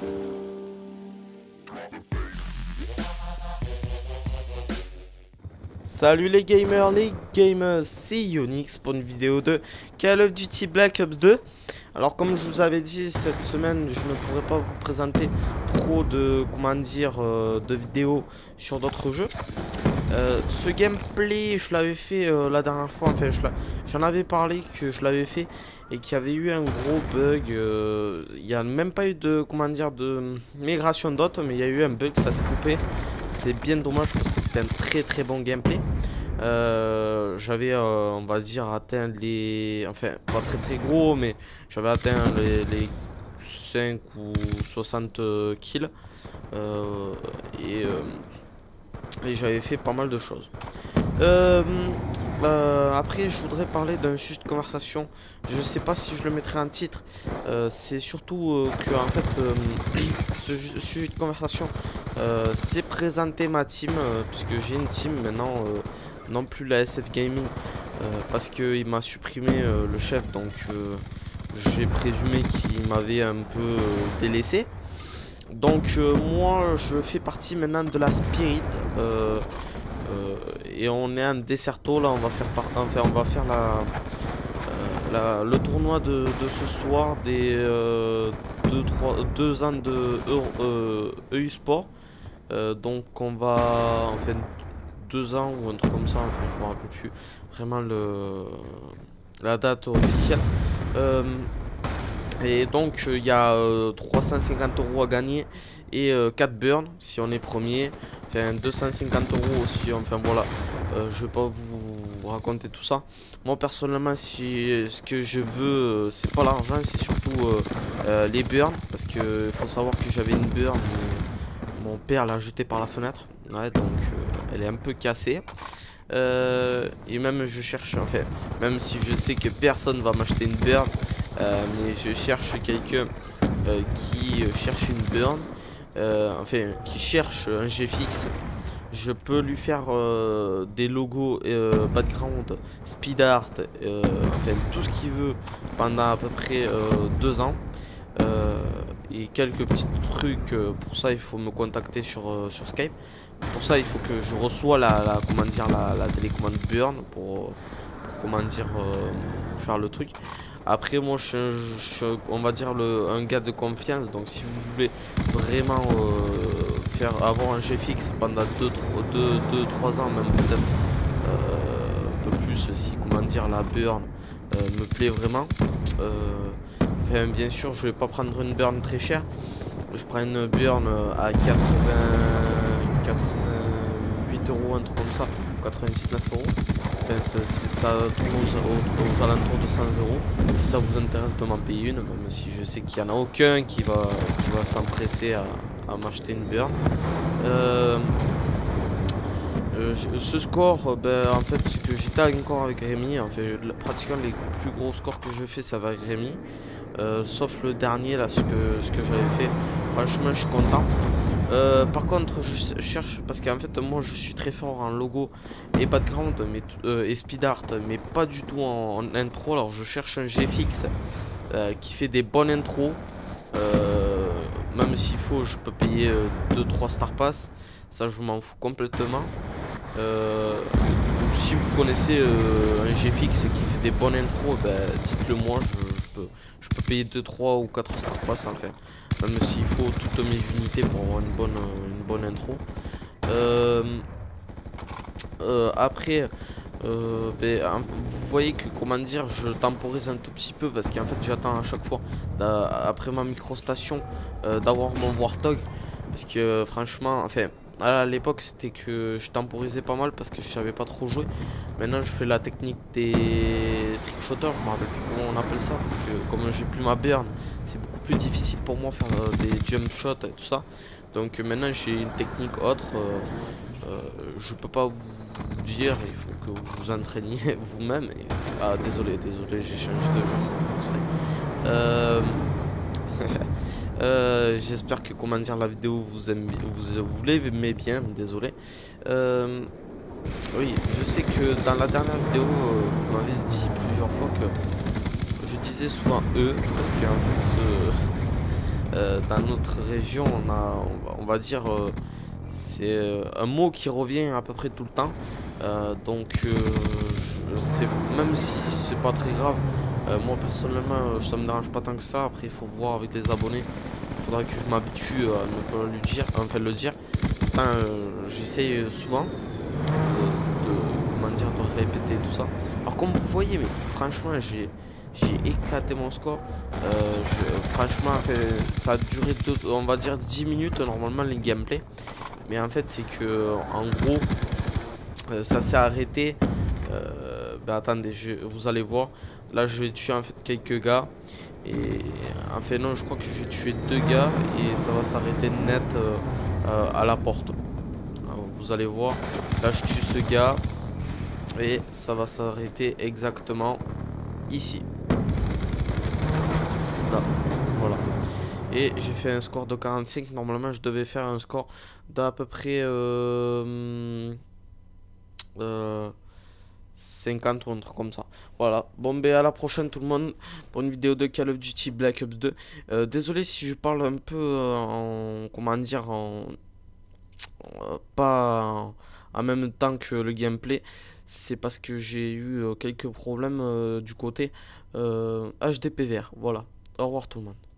Salut les gamers, c'est Yonix pour une vidéo de Call of Duty Black Ops 2. Alors comme je vous avais dit, cette semaine je ne pourrais pas vous présenter trop de, de vidéos sur d'autres jeux. Ce gameplay je l'avais fait la dernière fois, enfin j'en avais parlé que je l'avais fait et qu'il y avait eu un gros bug. Il n'y a même pas eu de, de migration d'hôtes, mais il y a eu un bug, ça s'est coupé. C'est bien dommage parce que c'était un très bon gameplay. J'avais on va dire atteint les, enfin pas très gros, mais j'avais atteint les 5 ou 60 kills et j'avais fait pas mal de choses. Après je voudrais parler d'un sujet de conversation. Je sais pas si je le mettrai en titre. C'est surtout que en fait ce sujet de conversation c'est présenter ma team, puisque j'ai une team maintenant, non plus la SF Gaming, parce qu'il m'a supprimé le chef, donc j'ai présumé qu'il m'avait un peu délaissé. Donc moi je fais partie maintenant de la Spirit, et on est un Desserto. Là on va faire le tournoi de ce soir des 2 ans de EU Sport. Donc on va, enfin 2 ans ou un truc comme ça, enfin je me rappelle plus vraiment la date officielle. Et donc il y a 350 € à gagner et 4 burns si on est premier, enfin 250 € aussi, enfin voilà. Je vais pas vous raconter tout ça. Moi personnellement, si ce que je veux c'est pas l'argent, c'est surtout les burns, parce que faut savoir que j'avais une burn, mon père l'a jetée par la fenêtre, ouais, donc elle est un peu cassée. Et même je cherche, enfin même si je sais que personne va m'acheter une burn, mais je cherche quelqu'un qui cherche une burn, enfin qui cherche un GFX. Je peux lui faire des logos, background, speed art, enfin tout ce qu'il veut pendant à peu près 2 ans. Et quelques petits trucs. Pour ça il faut me contacter sur Skype. Pour ça il faut que je reçois la télécommande burn pour faire le truc. Après moi on va dire un gars de confiance, donc si vous voulez vraiment avoir un GFX pendant 2-3 ans, même peut-être un peu plus, si la burn me plaît vraiment. Enfin, bien sûr, je vais pas prendre une burn très chère. Je prends une burn à 88 €, un truc comme ça, 99 €. Enfin, ça tourne aux alentours de 100 €. Si ça vous intéresse de m'en payer une, même si je sais qu'il y en a aucun qui va s'empresser à m'acheter une burn. Ce score, en fait, c'est que j'étais encore avec Rémi. En fait, pratiquement les plus gros scores que je fais, ça va avec Rémi. Sauf le dernier là, ce que j'avais fait. Franchement je suis content. Par contre je cherche, parce qu'en fait moi je suis très fort en logo et background, mais et speed art, mais pas du tout en intro. Alors je cherche un GFX qui fait des bonnes intros. Même s'il faut, je peux payer 2-3 star pass, ça je m'en fous complètement. Si vous connaissez un GFX qui fait des bonnes intros, dites-le moi, je peux payer 2-3 ou 4 star pass, enfin. Même s'il faut toutes mes unités pour avoir une bonne intro. Après, vous voyez que je temporise un tout petit peu, parce qu'en fait j'attends à chaque fois après ma microstation d'avoir mon Warthog, parce que franchement, enfin à l'époque c'était que je temporisais pas mal parce que je savais pas trop jouer. Maintenant je fais la technique des trickshotters, je me rappelle plus comment on appelle ça, parce que comme j'ai plus ma burn, c'est beaucoup plus difficile pour moi faire des jump shots et tout ça. Donc maintenant j'ai une technique autre. Je peux pas vous dire, il faut que vous vous entraîniez vous-même. Ah désolé, j'ai changé de jeu sans exprès. J'espère que la vidéo vous l'aimez bien, désolé. Oui, je sais que dans la dernière vidéo vous m'avez dit plusieurs fois que je disais souvent eux, parce qu'en fait dans notre région, on va dire, c'est un mot qui revient à peu près tout le temps. Même si c'est pas très grave, moi personnellement, ça me dérange pas tant que ça. Après, il faut voir avec les abonnés. Il faudra que je m'habitue à ne pas lui dire, enfin le dire. Enfin, j'essaye souvent comment dire, de répéter tout ça. Alors comme vous voyez, mais franchement, j'ai éclaté mon score. Franchement, ça a duré on va dire 10 minutes normalement les gameplays. Mais en fait, c'est que en gros, ça s'est arrêté. Ben attendez, vous allez voir. Là, je vais tuer en fait quelques gars. Et en fait, non, je crois que j'ai tué 2 gars. Et ça va s'arrêter net à la porte. Alors, vous allez voir. Là, je tue ce gars. Et ça va s'arrêter exactement ici. Là, voilà. Et j'ai fait un score de 45. Normalement, je devais faire un score d'à peu près 50 ou un truc comme ça. Voilà. Bon, ben à la prochaine tout le monde pour une vidéo de Call of Duty Black Ops 2. Désolé si je parle un peu en... Comment dire pas en même temps que le gameplay. C'est parce que j'ai eu quelques problèmes du côté HDPVR. Voilà. Au revoir tout le monde.